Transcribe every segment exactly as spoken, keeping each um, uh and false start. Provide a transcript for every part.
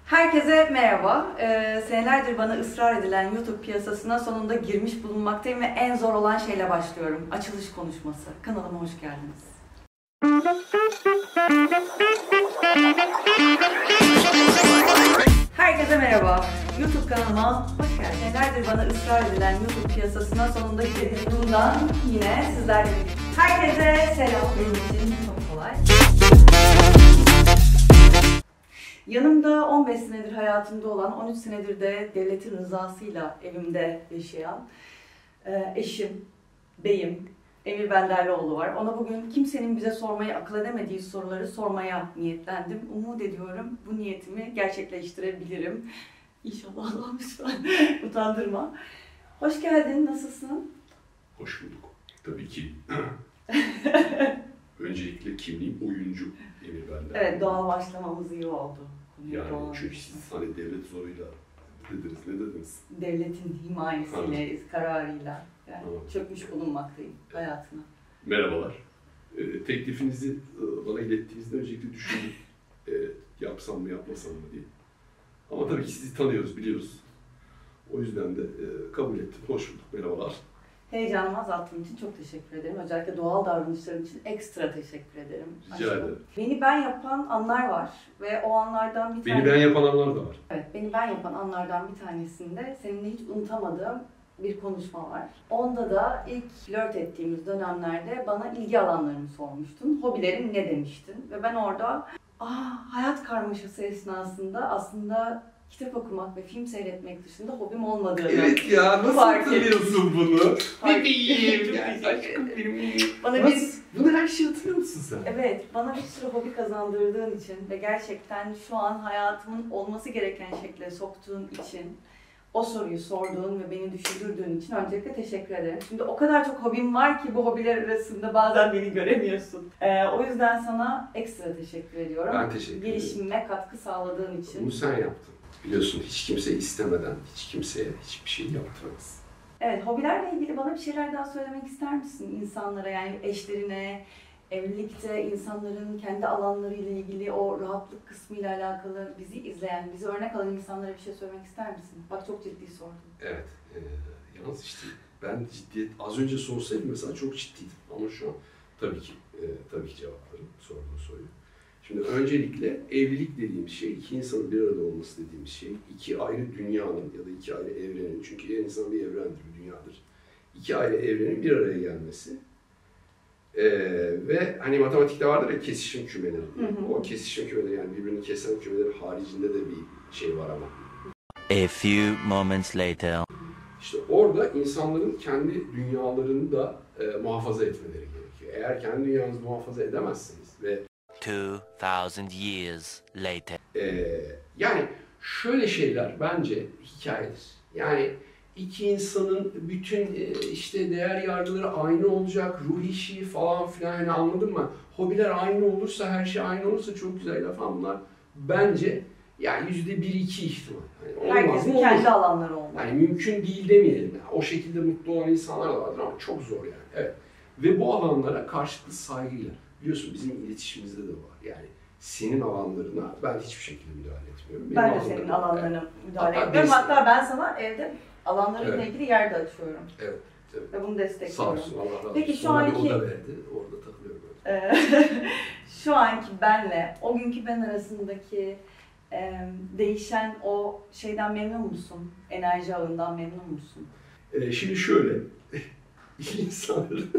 Herkese merhaba. Ee, senelerdir bana ısrar edilen YouTube piyasasına sonunda girmiş bulunmaktayım ve en zor olan şeyle başlıyorum. Açılış konuşması. Kanalıma hoş geldiniz. Herkese merhaba. YouTube kanalıma hoş geldiniz. Senelerdir bana ısrar edilen YouTube piyasasına sonunda girmiş bundan yine sizlerle birlikte. Herkese selam. Benim için çok kolay. Yanımda on beş senedir hayatımda olan, on üç senedir de devletin rızasıyla evimde yaşayan e, eşim, beyim, Emir Benderlioğlu var. Ona bugün kimsenin bize sormayı akıl edemediği soruları sormaya niyetlendim. Umut ediyorum bu niyetimi gerçekleştirebilirim. İnşallah Allah'ım lütfen utandırma. Hoş geldin, nasılsın? Hoş bulduk. Tabii ki. Öncelikle kimliğim oyuncu Emir Benderlioğlu. Evet, doğal başlamamız iyi oldu. Yani doğal çünkü siz hani devlet zoruyla dediniz, ne dediniz? Devletin himayesiyle, evet. kararıyla yani evet. çökmüş bulunmaktayım evet. hayatına. Merhabalar. E, teklifinizi e, bana ilettiğinizde öncelikle düşündüm. E, yapsam mı yapmasam mı diye. Ama tabii ki sizi tanıyoruz, biliyoruz. O yüzden de e, kabul ettim. Hoş bulduk, merhabalar. Heyecanımı azalttığın için çok teşekkür ederim. Özellikle doğal davranışların için ekstra teşekkür ederim. Rica Aşkım. ederim. Beni ben yapan anlar var ve o anlardan bir Beni tanesi... ben yapan anlar da var. Evet, beni ben yapan anlardan bir tanesinde seninle hiç unutamadığım bir konuşma var. Onda da ilk flört ettiğimiz dönemlerde bana ilgi alanlarımı sormuştun. Hobilerin ne demiştin? Ve ben orada ah, hayat karmaşası esnasında aslında kitap okumak ve film seyretmek dışında hobim olmadığını Evet ya, nasıl hatırlıyorsun bunu? Bebeğim, aşkım benim. Bana nasıl? bir... Bunu her şeyi hatırlıyor musun sen? Evet, bana bir sürü hobi kazandırdığın için ve gerçekten şu an hayatımın olması gereken şekle soktuğun için, o soruyu sorduğun ve beni düşündürdüğün için öncelikle teşekkür ederim. Şimdi o kadar çok hobim var ki bu hobiler arasında bazen beni göremiyorsun. Ee, o yüzden sana ekstra teşekkür ediyorum. Ben teşekkür ederim. Gelişimime katkı sağladığın için. Bunu sen yaptın. Biliyorsun hiç kimse istemeden hiç kimseye hiçbir şey yaptıramaz. Evet, hobilerle ilgili bana bir şeyler daha söylemek ister misin insanlara, yani eşlerine, evlilikte insanların kendi alanlarıyla ilgili o rahatlık kısmıyla alakalı bizi izleyen, bizi örnek alan insanlara bir şey söylemek ister misin? Bak çok ciddi sordum. Evet, e, yalnız işte ben ciddiyet, az önce sorsaydım mesela çok ciddiydim ama şu an tabii ki, e, tabii ki cevaplarım sorduğun soruyu. Şimdi öncelikle evlilik dediğimiz şey, iki insanın bir arada olması dediğimiz şey, iki ayrı dünyanın ya da iki ayrı evrenin, çünkü her insan bir evrendir, bir dünyadır. İki ayrı evrenin bir araya gelmesi. Ee, ve hani matematikte vardır ya kesişim kümeleri. Hı hı. O kesişim kümeleri, yani birbirini kesen kümelerin haricinde de bir şey var ama. A few moments later. İşte orada insanların kendi dünyalarını da e, muhafaza etmeleri gerekiyor. Eğer kendi dünyanızı muhafaza edemezseniz ve two thousand years later. E, yani şöyle şeyler bence hikayedir. Yani iki insanın bütün işte değer yargıları aynı olacak, ruh işi falan filan, hani anladın mı? Hobiler aynı olursa, her şey aynı olursa çok güzel laf ama bunlar bence yani yüzde bir iki ihtimal. Yani herkesin kendi alanları olmalı. Yani mümkün değil demeyelim. Yani o şekilde mutlu olan insanlar da vardır ama çok zor yani. Evet. Ve bu alanlara karşılıklı saygıyla. Biliyorsun bizim iletişimimizde de var. Yani senin alanlarına ben hiçbir şekilde müdahale etmiyorum. Benim ben de senin alanlarına yani, müdahale hatta etmiyorum. destek. Hatta ben sana evde alanlarıyla evet. ilgili yer de açıyorum. Evet. Evet. Ve bunu destekliyorum. Sağ olsun, Allah razı olsun. Peki şu Sonra anki... bir oda verdi, orada takılıyorum. Ee, şu anki benle, o günkü ben arasındaki e, değişen o şeyden memnun musun? Enerji ağından memnun musun? Ee, şimdi şöyle, iyi insanların...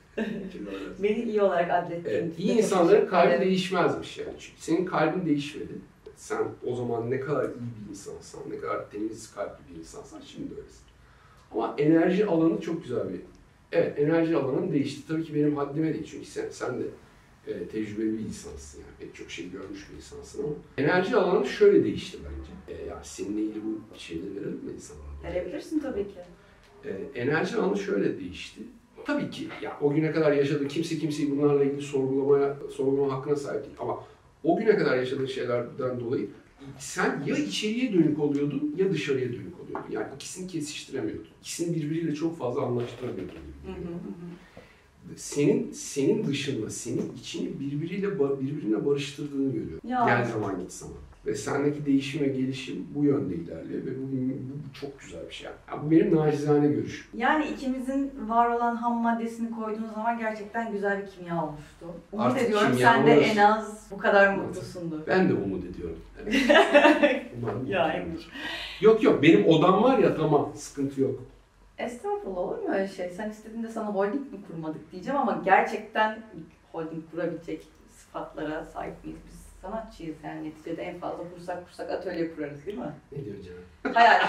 Beni iyi olarak adlettiğin evet, iyi insanların kalbi değişmezmiş yani. Çünkü senin kalbin değişmedi. Sen o zaman ne kadar iyi bir insansan, ne kadar temiz kalpli bir insansan şimdi öylesin. Ama enerji alanı çok güzel bir... Evet, enerji alanın değişti. Tabii ki benim haddime değil çünkü sen, sen de e, tecrübeli bir insansın yani. Pek çok şey görmüş bir insansın ama... Enerji alanı şöyle değişti bence. E, yani seninle ilgili bu şeyleri verelim mi insanlara? Verebilirsin tabii ki. E, enerji alanı şöyle değişti. Tabii ki ya o güne kadar yaşadığı kimse kimseyi bunlarla ilgili sorgulamaya, sorgulama hakkına sahip değil. Ama o güne kadar yaşadığın şeylerden dolayı sen ya içeriye dönük oluyordun ya dışarıya dönük oluyordun. Yani ikisini kesiştiremiyordun. İkisini birbiriyle çok fazla anlaştıramıyordun. senin senin dışında, senin içini birbiriyle birbirine barıştırdığını görüyorum. Ya. Gel zaman git zaman. Ve sendeki değişim ve gelişim bu yönde ilerliyor ve bu, bu, bu çok güzel bir şey. Yani bu benim nacizane görüşüm. Yani ikimizin var olan ham maddesini koyduğunuz zaman gerçekten güzel bir kimya oluştu. Umut Artık ediyorum kimya sen de olur. en az bu kadar Evet. mutlusundur. Ben de umut ediyorum. Evet. Umarım Ya mutlu Emir. olur. Yok yok benim odam var ya tamam sıkıntı yok. Estağfurullah, olur mu öyle şey? Sen istediğinde sana holding mi kurmadık diyeceğim ama gerçekten holding kurabilecek sıfatlara sahip miyiz biz? Sanatçıyız yani neticede, en fazla kursak kursak atölye kurarız değil mi? Ne diyorsun canım? Hayal.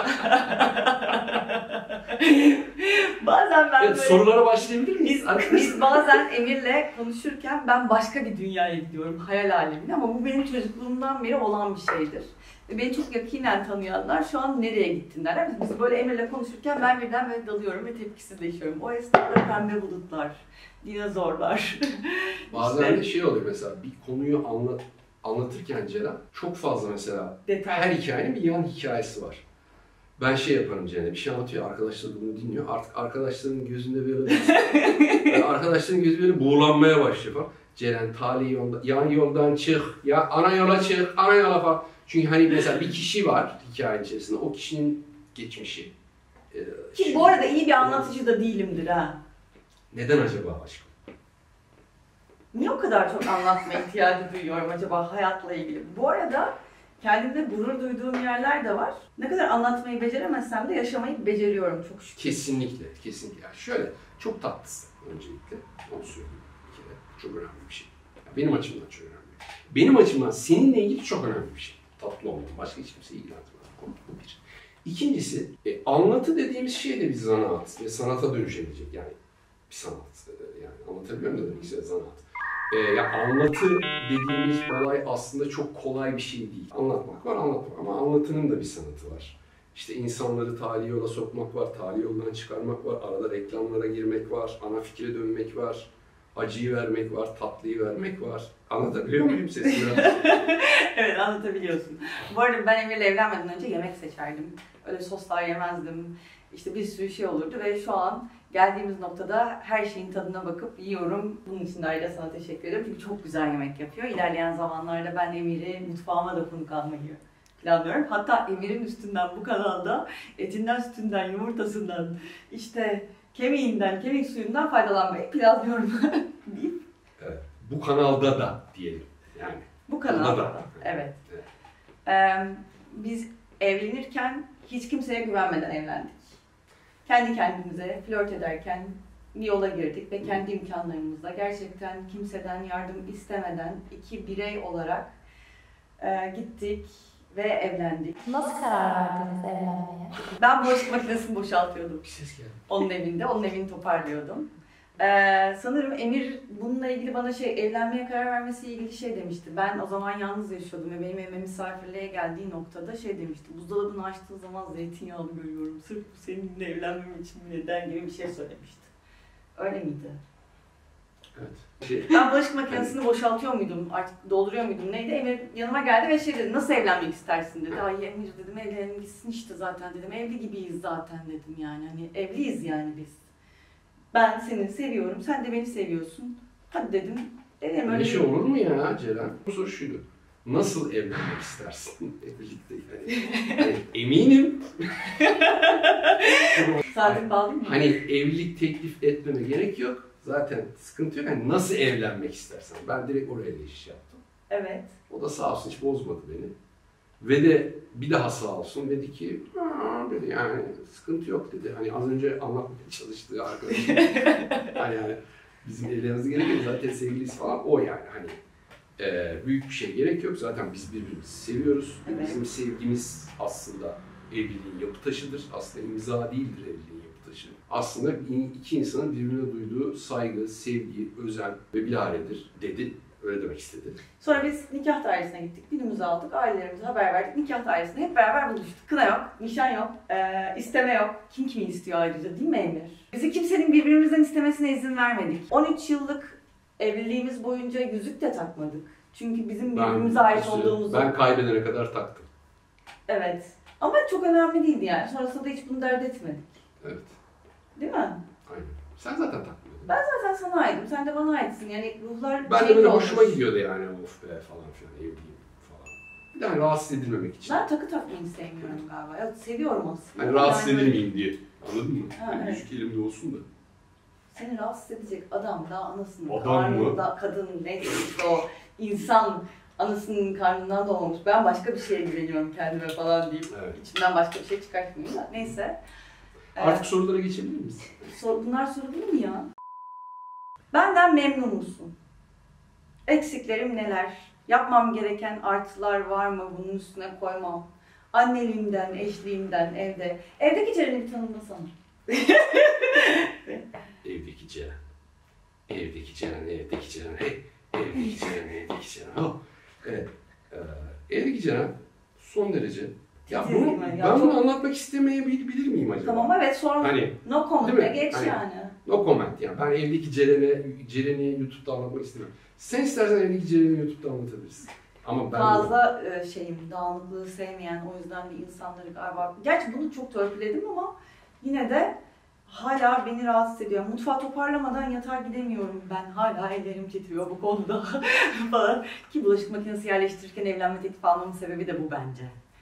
Bazen ben Evet, böyle... sorulara başlayabilir miyiz? Biz, biz bazen Emir'le konuşurken ben başka bir dünyaya gidiyorum, hayal alemine, ama bu benim çocukluğumdan beri olan bir şeydir. Ve beni çok yakinen tanıyanlar şu an nereye gittin derler. Biz böyle Emir'le konuşurken ben birden böyle dalıyorum ve tepkisizleşiyorum. O esnada pembe bulutlar, dinozorlar. Bazen İşte- de şey oluyor mesela bir konuyu anlat, anlatırken Ceren çok fazla mesela Detay. her hikayenin bir yan hikayesi var. Ben şey yaparım Ceren'e, bir şey anlatıyor, arkadaşlar bunu dinliyor. Artık arkadaşların gözünde böyle yani arkadaşların gözü böyle buğulanmaya başlıyor falan. Ceren tali yolda, yan yoldan çık, ya ana yola çık, ana yola falan. Çünkü hani mesela bir kişi var hikayenin içerisinde, o kişinin geçmişi. Ee, Ki şu- bu arada iyi bir anlatıcı da değilimdir ha. Neden acaba aşkım? Niye o kadar çok anlatma ihtiyacı duyuyorum acaba hayatla ilgili? Bu arada kendimde gurur duyduğum yerler de var. Ne kadar anlatmayı beceremezsem de yaşamayı beceriyorum çok şükür. Kesinlikle, kesinlikle. Yani şöyle, çok tatlısın öncelikle. Onu söyleyeyim bir kere. Çok önemli bir şey. Yani benim açımdan çok önemli. Benim açımdan seninle ilgili çok önemli bir şey. Tatlı olman. Başka hiç kimseyi ilgilendirmez. Bu bir. İkincisi, e, anlatı dediğimiz şey de bir zanaat ve sanata dönüşebilecek. Yani bir sanat. E, yani anlatabiliyor muyum demek ki zanaat. E, ya anlatı dediğimiz olay aslında çok kolay bir şey değil. Anlatmak var, anlatmak ama anlatının da bir sanatı var. İşte insanları tali yola sokmak var, tali yoldan çıkarmak var, arada reklamlara girmek var, ana fikre dönmek var, acıyı vermek var, tatlıyı vermek var. Anlatabiliyor muyum sesini? Evet, anlatabiliyorsun. Bu arada ben Emir'le evlenmeden önce yemek seçerdim. Öyle soslar yemezdim. İşte bir sürü şey olurdu ve şu an geldiğimiz noktada her şeyin tadına bakıp yiyorum. Bunun için de ayrıca sana teşekkür ederim çünkü çok güzel yemek yapıyor. İlerleyen zamanlarda ben Emir'i mutfağıma da konuk almayı planlıyorum. Hatta Emir'in üstünden bu kanalda etinden, sütünden, yumurtasından, işte kemiğinden, kemik suyundan faydalanmayı planlıyorum. deyip Evet, bu kanalda da diyelim yani. bu kanalda da. da. Evet. Evet. Ee, biz evlenirken hiç kimseye güvenmeden evlendik. Kendi kendimize flört ederken bir yola girdik ve kendi imkanlarımızla gerçekten kimseden yardım istemeden iki birey olarak e, gittik ve evlendik. Nasıl karar verdiniz evlenmeye? Ben bulaşık makinesini boşaltıyordum Bir ses geldi. onun evinde, onun evini toparlıyordum. Ee, sanırım Emir bununla ilgili bana şey, evlenmeye karar vermesiyle ilgili şey demişti. Ben o zaman yalnız yaşıyordum ve benim evime misafirliğe geldiği noktada şey demişti. Buzdolabını açtığı zaman zeytinyağlı görüyorum. Sırf bu seninle evlenmem için mi neden gibi bir şey söylemişti. Öyle miydi? Evet. Şey, Ben bulaşık makinesini boşaltıyor muydum, artık dolduruyor muydum neydi? Emir yanıma geldi ve şey dedi, nasıl evlenmek istersin dedi. Ay Emir dedim, evlenelim gitsin işte zaten dedim. Evli gibiyiz zaten dedim yani. Hani evliyiz yani biz. Ben seni seviyorum, sen de beni seviyorsun. Hadi dedim. Dedim öyle öyle şey bir- olur mu ya Ceren? Bu soru şuydu. Nasıl evlenmek istersin birlikte? Yani, hani eminim. Saatin bağlı mı? Hani evlilik teklif etmeme gerek yok. Zaten sıkıntı yok. Hani nasıl evlenmek istersen. Ben direkt oraya geçiş yaptım. Evet. O da sağ olsun hiç bozmadı beni. Ve de bir daha sağ olsun dedi ki "Aa," dedi yani sıkıntı yok dedi. Hani az önce anlatmaya çalıştığı arkadaşım. hani yani bizim evlenmemiz gerekiyor zaten sevgiliyiz falan o yani hani e, büyük bir şey gerek yok. Zaten biz birbirimizi seviyoruz. Evet. Bizim sevgimiz aslında evliliğin yapı taşıdır. Aslında imza değildir evliliğin yapı taşı. Aslında iki insanın birbirine duyduğu saygı, sevgi, özen ve bilaredir dedi. Öyle demek istedi. Sonra biz nikah dairesine gittik, günümüzü aldık, ailelerimize haber verdik. Nikah dairesinde hep beraber buluştuk. Kına yok, nişan yok, ee, isteme yok. Kim kimi istiyor ayrıca değil mi Emir? Bizi kimsenin birbirimizden istemesine izin vermedik. on üç yıllık evliliğimiz boyunca yüzük de takmadık. Çünkü bizim birbirimize ait olduğumuzu... Ben kaybedene kadar taktım. Evet. Ama çok önemli değildi yani. Sonrasında da hiç bunu dert etmedik. Evet. Değil mi? Aynen. Sen zaten takmıyordun. Ben zaten sana aitim, sen de bana aitsin. Yani ruhlar Ben de şey böyle olmuş. hoşuma gidiyordu yani of be falan filan evliyim falan. Bir de hani rahatsız edilmemek için. Ben takı takmayı sevmiyorum galiba. Ya seviyorum aslında. Hani rahatsız Yani edilmeyeyim diye. Anladın mı? Ha, Hani evet. yüzük elimde olsun da. Seni rahatsız edecek adam da anasının Adam karnında, kadın neyse işte o insan anasının karnından doğmamış. Ben başka bir şeye güveniyorum kendime falan deyip Evet. içimden başka bir şey çıkartmayayım da. Neyse. Artık Ee, sorulara geçebilir miyiz? sor, bunlar sorulur mu ya? Benden memnun musun? Eksiklerim neler? Yapmam gereken artılar var mı? Bunun üstüne koymam. Anneliğimden, eşliğimden, evde. Evdeki Ceren'i bir tanımlasana. Evdeki Ceren. Evdeki Ceren, evdeki Ceren. Hey, evdeki Ceren, evdeki Ceren. Oh. Evet. Ee, evdeki Ceren son derece. Ya Titiz bunu, gibi ya, ben bunu çok- anlatmak istemeyebilir miyim acaba? Tamam evet sonra Hani no comment'e değil mi? geç Hani- yani. no comment yani. Ben evdeki Ceren'i, Ceren'i YouTube'da anlatmak istemiyorum. Sen istersen evdeki Ceren'i YouTube'da anlatabilirsin. Ama ben Fazla e, şeyim, dağınıklığı sevmeyen, o yüzden de insanları galiba... Gerçi bunu çok törpüledim ama yine de hala beni rahatsız ediyor. Mutfağı toparlamadan yatağa gidemiyorum ben. Hala ellerim titriyor bu konuda falan. Ki bulaşık makinesi yerleştirirken evlenme teklifi almamın sebebi de bu bence.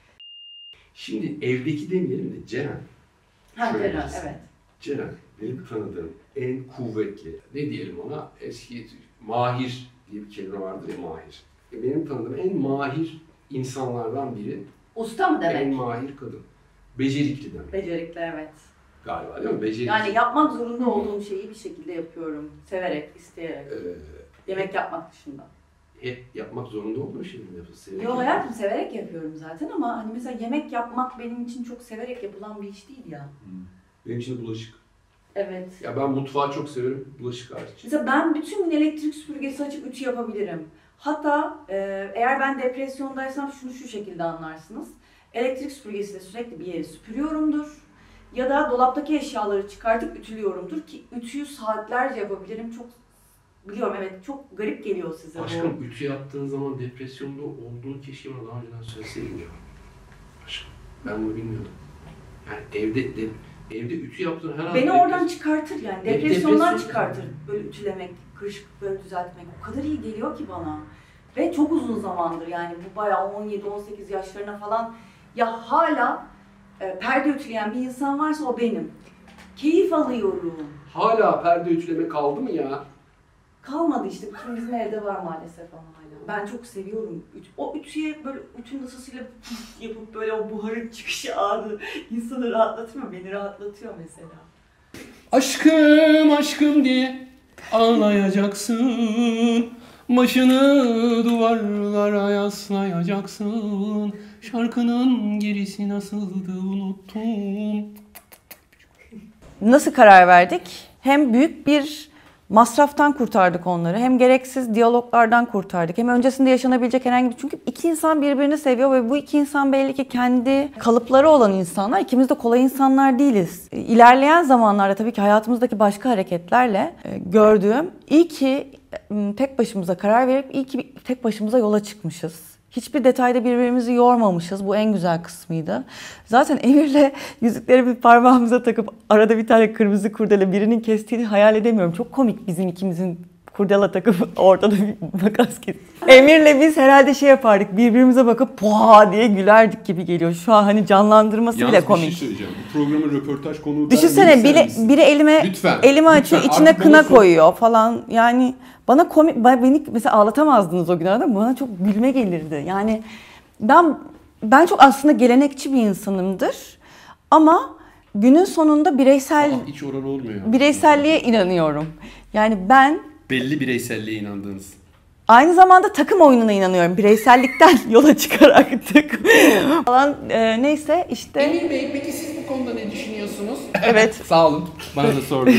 Şimdi evdeki demeyelim de Ceren. Ha Şöyle Ceren, desin. evet. Ceren benim tanıdığım en kuvvetli, ne diyelim ona, eski mahir diye bir kelime vardır ya, mahir. E, Benim tanıdığım en mahir insanlardan biri, Usta mı demek? en mahir kadın. Becerikli demek Becerikli evet. galiba değil mi? Becerikli. Yani yapmak zorunda olduğum şeyi bir şekilde yapıyorum. Severek, isteyerek. Ee, Yemek yapmak dışında. hep yapmak zorunda olduğum şey mi yapıyorsun? Yo hayatım severek yapıyorum zaten ama hani mesela yemek yapmak benim için çok severek yapılan bir iş değil ya. Benim için de bulaşık. Evet. Ya ben mutfağı çok severim, bulaşık hariç. Mesela ben bütün gün elektrik süpürgesi açıp ütü yapabilirim. Hatta e, eğer ben depresyondaysam şunu şu şekilde anlarsınız. Elektrik süpürgesiyle sürekli bir yeri süpürüyorumdur. Ya da dolaptaki eşyaları çıkartıp ütülüyorumdur ki ütüyü saatlerce yapabilirim. Çok biliyorum evet çok garip geliyor size bu. Aşkım ütü yaptığın zaman depresyonda olduğunu keşke bana daha önceden söyleseydin ya. Aşkım ben bunu bilmiyordum. Yani evde de, evde ütü yaptığın her an... Beni depres- oradan çıkartır yani. Hep Depresyondan depresyon- çıkartır. Böyle ütülemek, kırışıklıkları düzeltmek. O kadar iyi geliyor ki bana. Ve çok uzun zamandır yani bu bayağı on yedi on sekiz yaşlarına falan. Ya hala e, perde ütüleyen bir insan varsa o benim. Keyif alıyorum. Hala perde ütüleme kaldı mı ya? Kalmadı işte. Bütün bizim evde var maalesef ama hala. Ben çok seviyorum. Üt- O ütüye böyle ütünün ısısıyla yapıp böyle o buharın çıkışı anı insanı rahatlatıyor. Beni rahatlatıyor mesela. Aşkım aşkım diye ağlayacaksın. Başını duvarlara yaslayacaksın. Şarkının gerisi nasıldı unuttum. Nasıl karar verdik? Hem büyük bir masraftan kurtardık onları, hem gereksiz diyaloglardan kurtardık, hem öncesinde yaşanabilecek herhangi bir... Çünkü iki insan birbirini seviyor ve bu iki insan belli ki kendi kalıpları olan insanlar. İkimiz de kolay insanlar değiliz. İlerleyen zamanlarda tabii ki hayatımızdaki başka hareketlerle gördüğüm, iyi ki tek başımıza karar verip iyi ki tek başımıza yola çıkmışız. Hiçbir detayda birbirimizi yormamışız. Bu en güzel kısmıydı. Zaten Emir'le yüzükleri bir parmağımıza takıp arada bir tane kırmızı kurdele birinin kestiğini hayal edemiyorum. Çok komik bizim ikimizin kurdela takıp ortada bir makas kes. Emir'le biz herhalde şey yapardık. Birbirimize bakıp puha diye gülerdik gibi geliyor. Şu an hani canlandırması Yalnız bile bir komik. şey söyleyeceğim. Bu programın röportaj konuğu Düşünsene vermeyi biri, ister misin? biri elime Lütfen, elimi lütfen. açıyor, Artık içine bana kına sor. koyuyor falan. Yani bana komik, beni mesela ağlatamazdınız o gün arada. Bana çok gülme gelirdi. Yani ben ben çok aslında gelenekçi bir insanımdır. Ama günün sonunda bireysel Aa, hiç oran olmuyor. bireyselliğe inanıyorum. Yani ben Belli bireyselliğe inandığınız. aynı zamanda takım oyununa inanıyorum. Bireysellikten yola çıkarak takım falan e, neyse işte. Emir Bey, peki siz bu konuda ne düşünüyorsunuz? Evet. Sağ olun. Bana da sordunuz.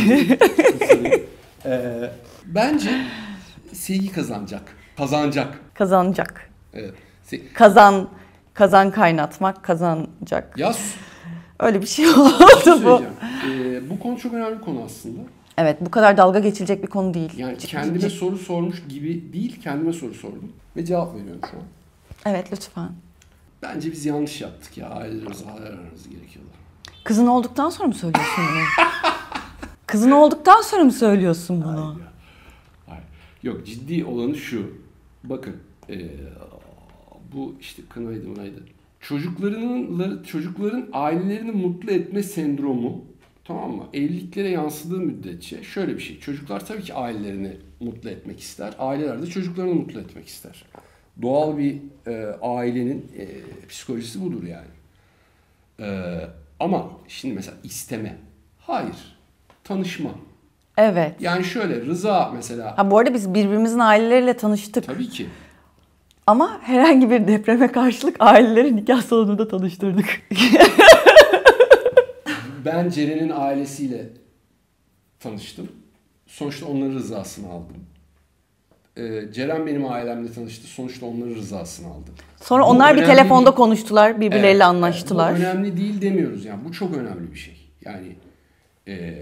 ee, bence sevgi kazanacak. Kazanacak. Kazanacak. Evet. Se- Kazan kazan kaynatmak kazanacak. ya s- Öyle bir şey bir oldu şey bu. söyleyeceğim. Ee, bu konu çok önemli bir konu aslında. Evet bu kadar dalga geçilecek bir konu değil. Yani Cid- kendime cid- soru sormuş gibi değil, kendime soru sordum. Ve cevap veriyorum şu an. Evet lütfen. Bence biz yanlış yaptık ya. Ailelerimizi aramamız gerekiyordu. Kızın olduktan sonra mı söylüyorsun bunu? Kızın olduktan sonra mı söylüyorsun bunu? Hayır, hayır. Yok, ciddi olanı şu. Bakın ee, bu işte kınaydı mınaydı. Çocuklarının, çocukların ailelerini mutlu etme sendromu, tamam mı? Evliliklere yansıdığı müddetçe şöyle bir şey. Çocuklar tabii ki ailelerini mutlu etmek ister. Aileler de çocuklarını mutlu etmek ister. Doğal bir e, ailenin e, psikolojisi budur yani. E, ama şimdi mesela isteme. Hayır. Tanışma. Evet. Yani şöyle Rıza mesela. Ha, bu arada biz birbirimizin aileleriyle tanıştık. Tabii ki. Ama herhangi bir depreme karşılık aileleri nikah salonunda tanıştırdık. Ben Ceren'in ailesiyle tanıştım. Sonuçta onların rızasını aldım. Ee, Ceren benim ailemle tanıştı. Sonuçta onların rızasını aldım. Sonra Bu onlar bir önemli telefonda değil. konuştular, birbirleriyle Evet, anlaştılar. Evet, bu önemli değil demiyoruz yani. Bu çok önemli bir şey. Yani e,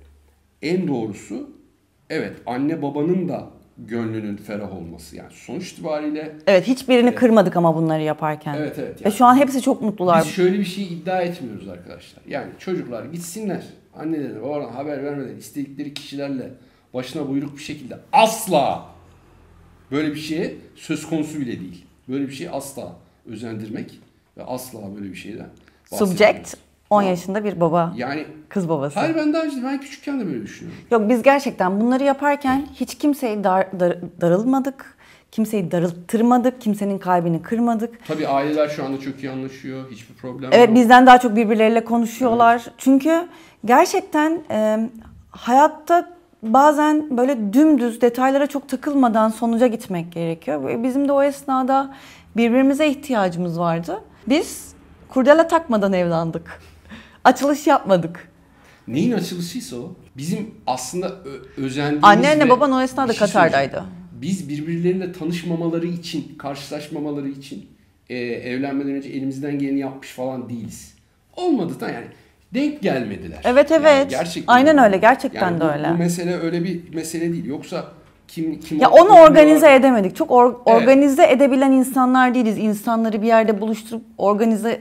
en doğrusu evet anne babanın da gönlünün ferah olması. Yani sonuç itibariyle. Evet, hiçbirini Evet. kırmadık ama bunları yaparken. Evet evet. Ve Yani şu an hepsi çok mutlular. biz şöyle bir şey iddia etmiyoruz arkadaşlar. Yani çocuklar gitsinler. Annelerine babalarına haber vermeden istedikleri kişilerle başına buyruk bir şekilde asla böyle bir şeye söz konusu bile değil. Böyle bir şey asla özendirmek ve asla böyle bir şeyden bahsetmiyoruz. Subject on yaşında bir baba, Yani kız babası. hayır ben daha önce ben küçükken de böyle düşünüyorum. Yok, biz gerçekten bunları yaparken hiç kimseyi dar, dar- darılmadık. Kimseyi darılttırmadık. Kimsenin kalbini kırmadık. Tabii aileler şu anda çok iyi anlaşıyor. Hiçbir problem Evet, yok. bizden daha çok birbirleriyle konuşuyorlar. Evet. Çünkü gerçekten e, hayatta bazen böyle dümdüz detaylara çok takılmadan sonuca gitmek gerekiyor. Ve bizim de o esnada birbirimize ihtiyacımız vardı. Biz kurdele takmadan evlendik. Açılış yapmadık. Neyin açılışıysa o. Bizim aslında ö- özendiğimiz Annenle ve baban o esnada bir şey Katar'daydı. söyleyeceğim. Biz birbirleriyle tanışmamaları için, karşılaşmamaları için e, evlenmeden önce elimizden geleni yapmış falan değiliz. Olmadı da yani denk gelmediler. Evet evet. Yani gerçekten aynen öyle. Gerçekten yani de bu, öyle. Bu mesele öyle bir mesele değil. Yoksa kim kim Ya oldu, onu kim organize var? edemedik. Çok or- Evet. organize edebilen insanlar değiliz. İnsanları bir yerde buluşturup organize.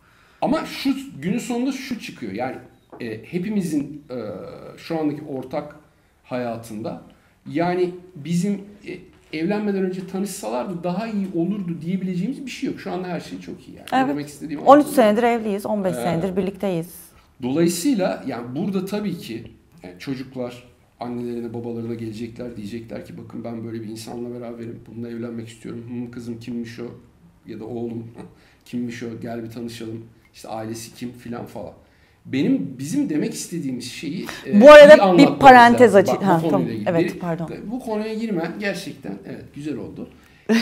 Ama şu günün sonunda şu çıkıyor. Yani e, hepimizin e, şu andaki ortak hayatında yani bizim e, evlenmeden önce tanışsalardı daha iyi olurdu diyebileceğimiz bir şey yok. Şu anda her şey çok iyi yani. Evet. Ne demek istediğimi on üç anladın mı? senedir evliyiz. on beş Ee, senedir birlikteyiz. Dolayısıyla yani burada tabii ki yani çocuklar annelerine babalarına gelecekler diyecekler ki bakın ben böyle bir insanla beraberim. Bununla evlenmek istiyorum. Hı, kızım kimmiş o? Ya da oğlum kimmiş o? Gel bir tanışalım. İşte ailesi kim filan falan. Benim bizim demek istediğimiz şeyi Bu arada iyi bir anlatmamız parantez lazım. açayım. Bak, bu Ha, konuyla tamam. ilgili. Evet, pardon. Bu konuya girmen gerçekten evet güzel oldu. Ee,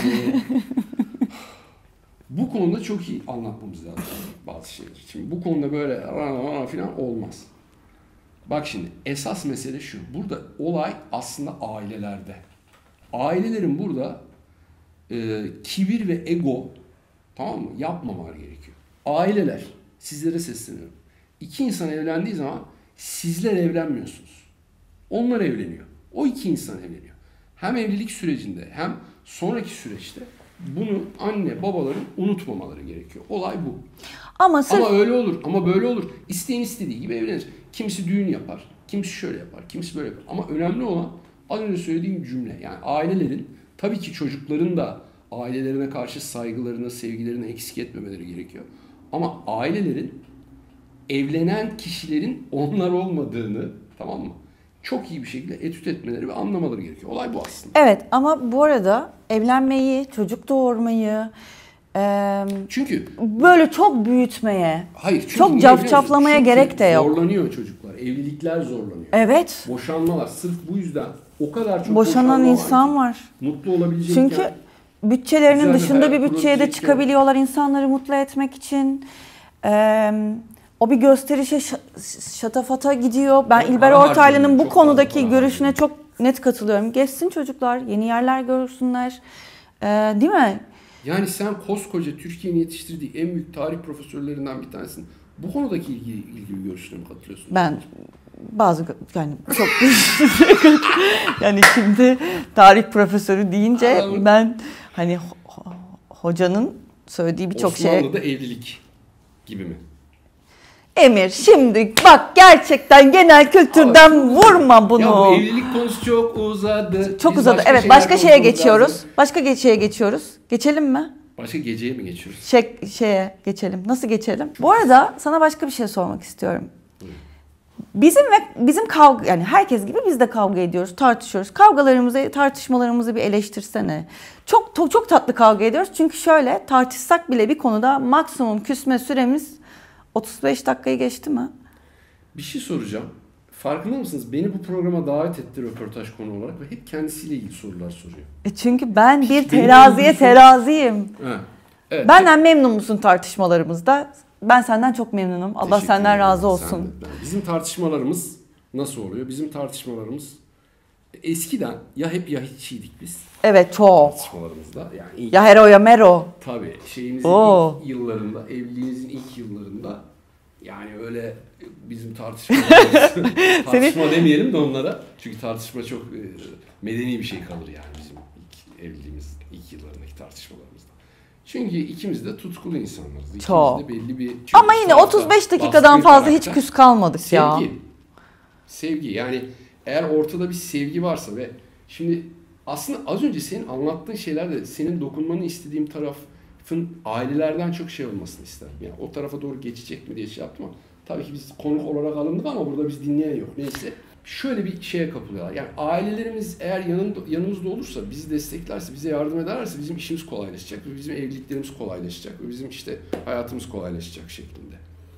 bu konuda çok iyi anlatmamız lazım bazı şeyleri. Şimdi bu konuda böyle falan olmaz. Bak şimdi esas mesele şu. Burada olay aslında ailelerde. Ailelerin burada e, kibir ve ego, tamam mı? Yapmamaları gerekiyor. Aileler, sizlere sesleniyorum. İki insan evlendiği zaman sizler evlenmiyorsunuz. Onlar evleniyor. O iki insan evleniyor. Hem evlilik sürecinde hem sonraki süreçte bunu anne babaların unutmamaları gerekiyor. Olay bu. Ama sırf Ama öyle olur, ama böyle olur. İsteyen istediği gibi evlenir. Kimisi düğün yapar, kimisi şöyle yapar, kimisi böyle yapar. Ama önemli olan az önce söylediğim cümle. Yani ailelerin, tabii ki çocukların da ailelerine karşı saygılarını, sevgilerini eksik etmemeleri gerekiyor. Ama ailelerin evlenen kişilerin onlar olmadığını, tamam mı? Çok iyi bir şekilde etüt etmeleri ve anlamaları gerekiyor. Olay bu aslında. evet, ama bu arada evlenmeyi, çocuk doğurmayı, e, Çünkü böyle çok büyütmeye, hayır, çünkü çok niye cafcaflamaya biliyor musun? gerek de yok. Zorlanıyor çocuklar. Evlilikler zorlanıyor. Evet. Boşanmalar sırf bu yüzden o kadar çok Boşanan boşanma var insan ki, var. mutlu olabilecekken Çünkü bütçelerinin güzel bir dışında bir hayat bütçeye de kurabilecek çıkabiliyorlar insanları mutlu etmek için. Ee, o bir gösterişe ş- şatafata gidiyor. Ben Çok İlber para Ortaylı'nın harcanıyor, bu çok fazla konudaki para görüşüne harcanıyor. çok net katılıyorum. Geçsin çocuklar, yeni yerler görsünler. Ee, değil mi? yani sen koskoca Türkiye'nin yetiştirdiği en büyük tarih profesörlerinden bir tanesin. Bu konudaki ilgi, ilgili görüşüne mi katılıyorsun? Ben bazı yani çok yani şimdi tarih profesörü deyince Adamın- ben hani ho- ho- hocanın söylediği birçok şey. Osmanlı'da evlilik gibi mi? Emir şimdi bak gerçekten genel kültürden Ama- vurma bunu. Ya bu evlilik konusu çok uzadı. Çok Biz uzadı. başka Evet şeyler başka şeye konuşmamız geçiyoruz. lazım. Başka ge- şeye geçiyoruz. Geçelim mi? Başka geceye mi geçiyoruz? Şey, şeye geçelim. Nasıl geçelim? Bu arada sana başka bir şey sormak istiyorum. Bizim ve bizim kavga yani herkes gibi biz de kavga ediyoruz, tartışıyoruz. Kavgalarımızı, tartışmalarımızı bir eleştirsene. Çok çok, çok tatlı kavga ediyoruz. Çünkü şöyle tartışsak bile bir konuda maksimum küsme süremiz otuz beş dakikayı geçti mi? Bir şey soracağım. Farkında mısınız? Beni bu programa davet etti röportaj konu olarak ve hep kendisiyle ilgili sorular soruyor. E çünkü ben bir Benim teraziye ilgili- teraziyim. Ha. Evet. Benden memnun musun tartışmalarımızda? Ben senden çok memnunum. Allah Teşekkür senden ederim. razı Sen olsun. de. Bizim tartışmalarımız nasıl oluyor? Bizim tartışmalarımız eskiden ya hep ya hiççiydik biz Evet çok. tartışmalarımızda. Yani ilk, Ya hero ya mero. tabii şeyimizin Oo. ilk yıllarında, evliliğimizin ilk yıllarında yani öyle bizim tartışmalarımız tartışma demeyelim de onlara. Çünkü tartışma çok e, medeni bir şey kalır yani bizim ilk evliliğimiz ilk yıllarındaki tartışmalarımızda. Çünkü ikimiz de tutkulu insanlarız. İkimiz Çok. de belli bir... çünkü Ama yine tarafta otuz beş dakikadan baskın fazla hiç karakter. küs kalmadık ya. Sevgi. Sevgi. Yani eğer ortada bir sevgi varsa ve şimdi aslında az önce senin anlattığın şeylerde senin dokunmanı istediğim tarafın ailelerden çok şey olmasını isterim. Yani o tarafa doğru geçecek mi diye şey yaptım ama tabii ki biz konuk olarak alındık ama burada biz dinleyen yok. Neyse. Şöyle bir şeye kapılıyorlar. Yani ailelerimiz eğer yanında, yanımızda olursa, bizi desteklerse, bize yardım ederlerse bizim işimiz kolaylaşacak ve bizim evliliklerimiz kolaylaşacak ve bizim işte hayatımız kolaylaşacak şeklinde.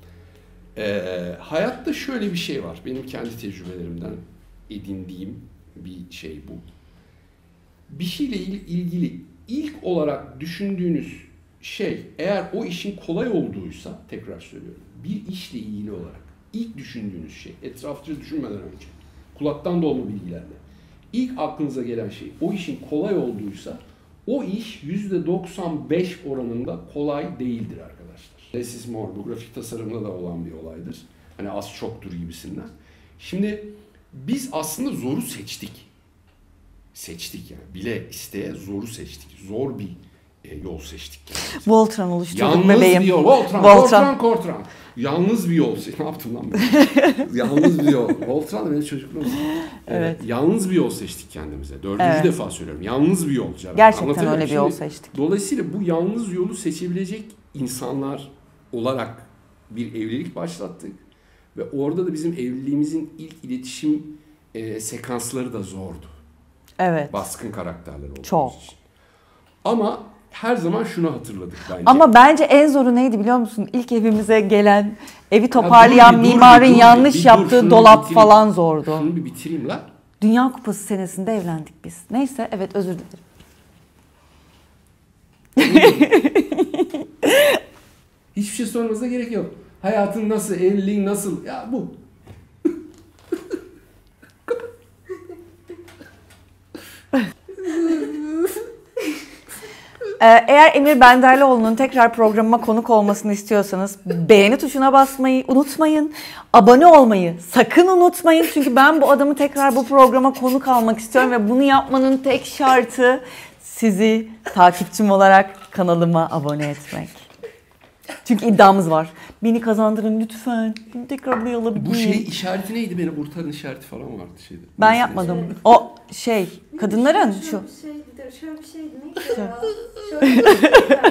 Ee, hayatta şöyle bir şey var. Benim kendi tecrübelerimden edindiğim bir şey bu. Bir şeyle il- ilgili ilk olarak düşündüğünüz şey eğer o işin kolay olduğuysa, tekrar söylüyorum, bir işle ilgili olarak ilk düşündüğünüz şey, etraflıca düşünmeden önce, kulaktan dolma bilgilerle, ilk aklınıza gelen şey o işin kolay olduysa o iş yüzde doksan beş oranında kolay değildir arkadaşlar. Less is more. Bu grafik tasarımda da olan bir olaydır. Hani az çoktur gibisinden. Şimdi biz aslında zoru seçtik. Seçtik yani. Bile isteye zoru seçtik. Zor bir e, yol seçtik. Yani. Voltran oluşturduk Yalnız bebeğim. bir yol. Voltran, Voltran. Voltran, Kortran. Yalnız bir yol. Ne yaptım lan ben? Yalnız bir yol. Voltran da benim çocukluğum. Evet. Ee, yalnız bir yol seçtik kendimize. Dördüncü Evet. defa söylüyorum. Yalnız bir yol. Ceren. Gerçekten Anlatabiliyor öyle bir muyum? yol Şimdi, seçtik. Dolayısıyla bu yalnız yolu seçebilecek insanlar olarak bir evlilik başlattık. Ve orada da bizim evliliğimizin ilk iletişim e, sekansları da zordu. Evet. Baskın karakterler olduğumuz Çok. için. Ama her zaman şunu hatırladık bence. Ama bence en zoru neydi biliyor musun? İlk evimize gelen, evi Ya toparlayan dur bir, dur mimarın bir, dur bir, yanlış bir dur, yaptığı şunu dolap bitireyim. falan zordu. Şunu bir bitireyim lan. Dünya Kupası senesinde evlendik biz. Neyse evet özür dilerim. Hiçbir şey sormanıza gerek yok. Hayatın nasıl, evliliğin nasıl? Ya bu. Ee, eğer Emir Benderlioğlu'nun tekrar programıma konuk olmasını istiyorsanız beğeni tuşuna basmayı unutmayın. Abone olmayı sakın unutmayın. Çünkü ben bu adamı tekrar bu programa konuk almak istiyorum ve bunu yapmanın tek şartı sizi takipçim olarak kanalıma abone etmek. Çünkü iddiamız var. Beni kazandırın lütfen. Beni tekrar buraya alabilir Bu şey miyim? işareti neydi? Benim Burtar'ın işareti falan vardı şeyde. Ben Neyse, yapmadım. O şey kadınların şu. Şöyle bir şey, bir de şöyle bir şeydi neydi ya? Şöyle bir şey.